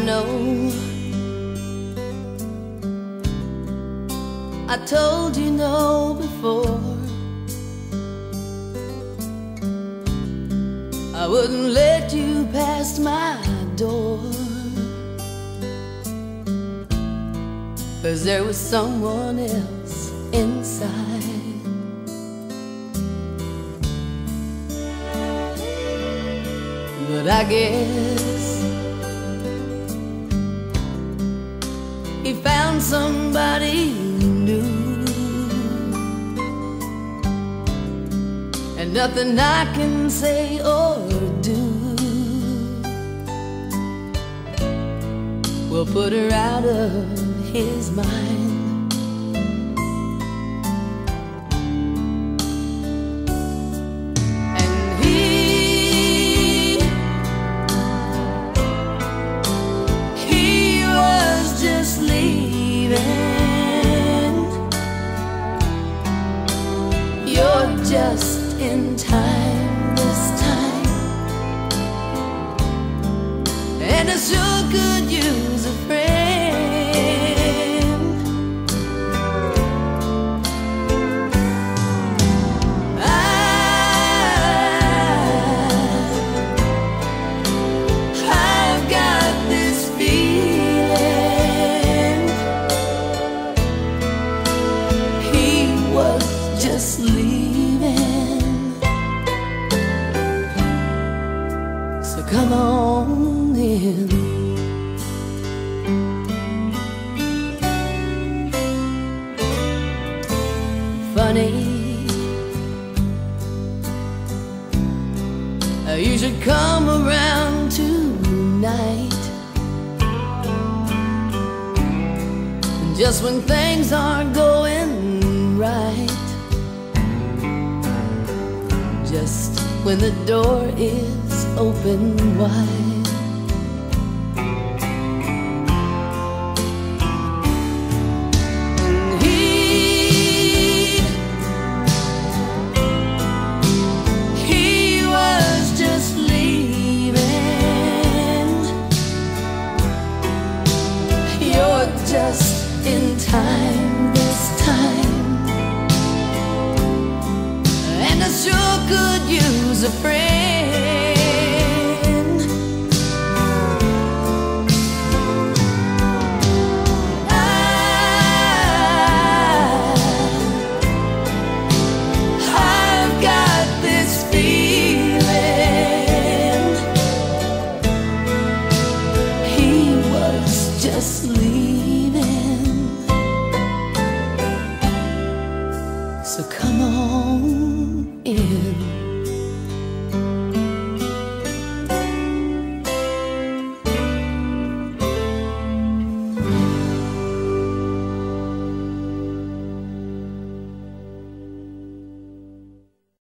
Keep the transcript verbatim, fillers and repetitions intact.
know I told you no before. I wouldn't let you past my door, 'cause there was someone else inside. But I guess he found somebody new, and nothing I can say or do will put her out of his mind. And he he was just leaving. You're just in time this time, and I sure could use a friend. I, I've got this feeling he was just leaving. So come on in. Funny, you should come around tonight, just when things aren't going right, just when the door is open wide. Just in time this time, and I sure could use a friend. I, I've got this feeling he was just leaving. So come